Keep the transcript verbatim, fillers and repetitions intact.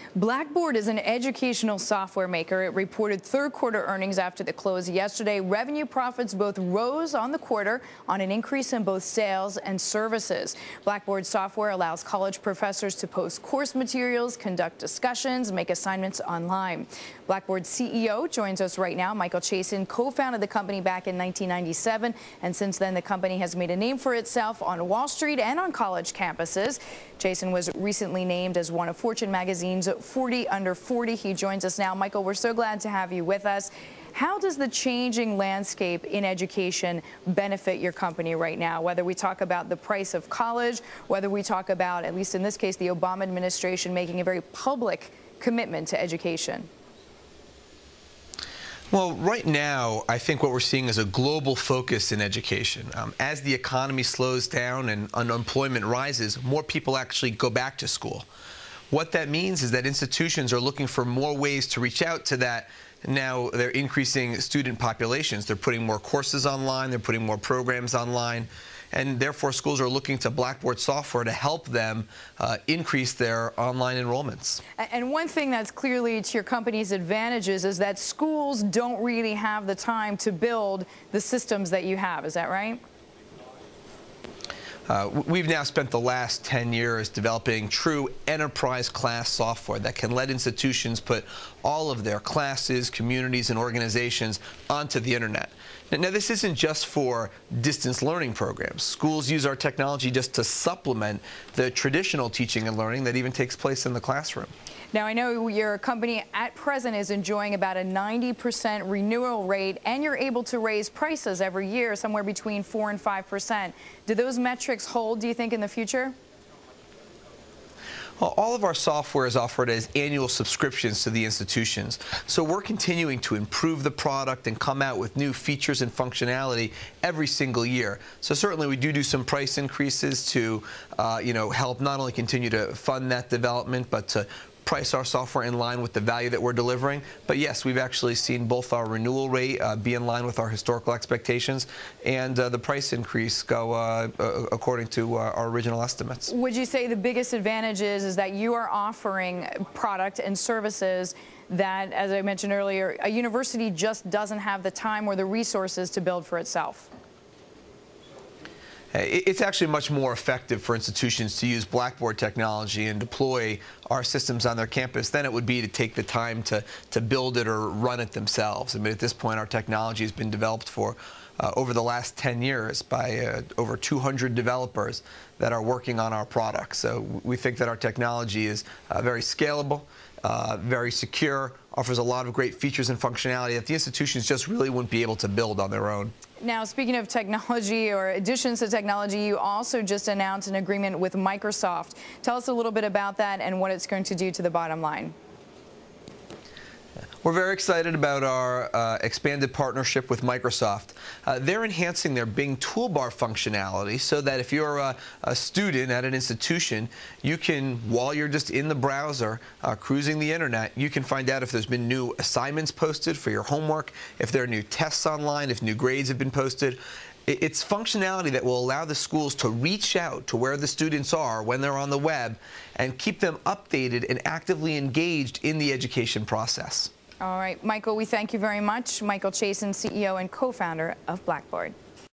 Blackboard is an educational software maker. It reported third quarter earnings after the close yesterday. Revenue profits both rose on the quarter on an increase in both sales and services. Blackboard software allows college professors to post course materials, conduct discussions, make assignments online. Blackboard C E O joins us right now. Michael Chasen co-founded the company back in nineteen ninety-seven, and since then the company has made a name for itself on Wall Street and on college campuses. Chasen was recently named as one of Fortune magazine's forty under forty. He joins us now. Michael, we're so glad to have you with us. How does the changing landscape in education benefit your company right now? Whether we talk about the price of college, whether we talk about, at least in this case, the Obama administration making a very public commitment to education. Well, right now, I think what we're seeing is a global focus in education. Um, as the economy slows down and unemployment rises, more people actually go back to school. What that means is that institutions are looking for more ways to reach out to that. Now they're increasing student populations. They're putting more courses online. They're putting more programs online. And therefore, schools are looking to Blackboard software to help them uh, increase their online enrollments. And one thing that's clearly to your company's advantages is that schools don't really have the time to build the systems that you have. Is that right? Uh, we've now spent the last ten years developing true enterprise-class software that can let institutions put all of their classes, communities, and organizations onto the internet. Now, this isn't just for distance learning programs. Schools use our technology just to supplement the traditional teaching and learning that even takes place in the classroom. Now, I know your company at present is enjoying about a ninety percent renewal rate, and you're able to raise prices every year, somewhere between four and five percent. Do those metrics hold, do you think, in the future? Well, all of our software is offered as annual subscriptions to the institutions. So we're continuing to improve the product and come out with new features and functionality every single year. So certainly we do do some price increases to, uh, you know, help not only continue to fund that development, but to price our software in line with the value that we're delivering. But yes, we've actually seen both our renewal rate uh, be in line with our historical expectations and uh, the price increase go uh, uh, according to uh, our original estimates. Would you say the biggest advantage is, is that you are offering product and services that, as I mentioned earlier, a university just doesn't have the time or the resources to build for itself? It's actually much more effective for institutions to use Blackboard technology and deploy our systems on their campus than it would be to take the time to, to build it or run it themselves. I mean, at this point, our technology has been developed for uh, over the last ten years by uh, over two hundred developers that are working on our products. So we think that our technology is uh, very scalable, uh, very secure, offers a lot of great features and functionality that the institutions just really wouldn't be able to build on their own. Now, speaking of technology or additions to technology, you also just announced an agreement with Microsoft. Tell us a little bit about that and what it's going to do to the bottom line. We're very excited about our uh, expanded partnership with Microsoft. Uh, they're enhancing their Bing toolbar functionality so that if you're a, a student at an institution, you can, while you're just in the browser, uh, cruising the internet, you can find out if there's been new assignments posted for your homework, if there are new tests online, if new grades have been posted. It's functionality that will allow the schools to reach out to where the students are when they're on the web and keep them updated and actively engaged in the education process. All right, Michael, we thank you very much. Michael Chasen, C E O and co-founder of Blackboard.